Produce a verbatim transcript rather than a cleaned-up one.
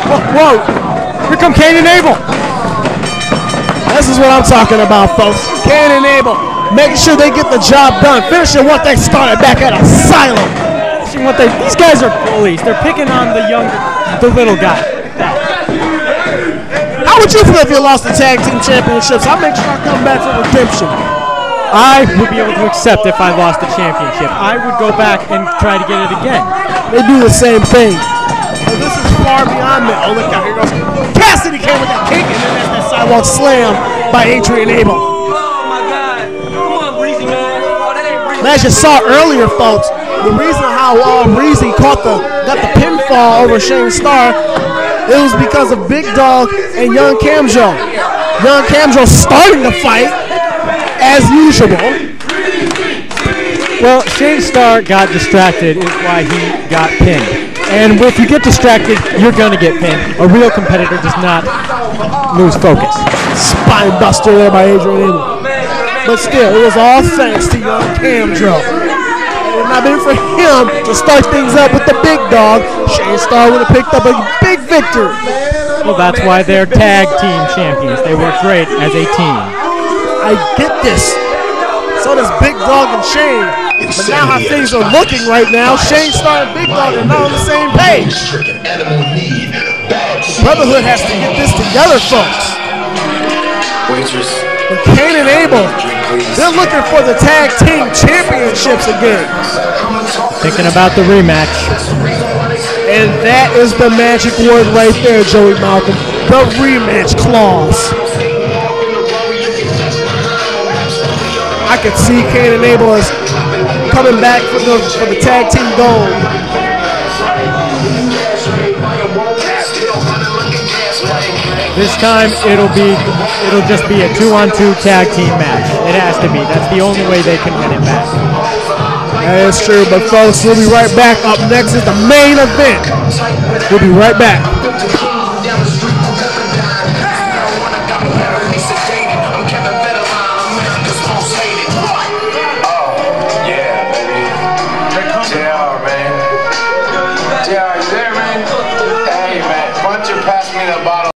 Whoa, whoa. Here come Cain and Abel. This is what I'm talking about, folks. Cain and Abel, making sure they get the job done, finishing what they started back at Asylum. Finishing what they, these guys are bullies. They're picking on the younger, the little guy. How would you feel if you lost the tag team championships? I'll make sure I come back for redemption. I would be able to accept if I lost the championship. I would go back and try to get it again. They do the same thing. But this is far beyond me. Oh, look out, here goes Cassidy came with that kick, and then there's that sidewalk slam by Adrian Abel. Oh my God. Come on, Breezy, man. Oh, that ain't Breezy. As you saw earlier, folks, the reason how uh, Breezy caught the, got the pinfall over Shane Starr, it was because of Big Dog and Young Camjo. Young Camjo starting the fight, as usual. Well, Shane Starr got distracted is why he got pinned. And if you get distracted, you're going to get pinned. A real competitor does not lose focus. Spine buster there by Adrian Abel. But still, it was all thanks to Young Camjo. It would not have been for him to start things up with the Big Dog, Shane Starr would have picked up a big victory. Well, that's why they're tag team champions. They work great as a team. I get this. So does Big Dog and Shane. But now how things are looking right now, Shane Starr and Big Dog are not on the same page. Brotherhood has to get this together, folks. But Cain and Abel, they're looking for the tag team championships again. Thinking about the rematch. And that is the magic word right there, Joey Malcolm. The rematch clause. I could see Cain and Abel as coming back for the for the tag team gold. This time it'll be it'll just be a two-on-two tag team match. It has to be. That's the only way they can win it back. That is true, but folks, we'll be right back. Up next is the main event. We'll be right back. Pass me the ball.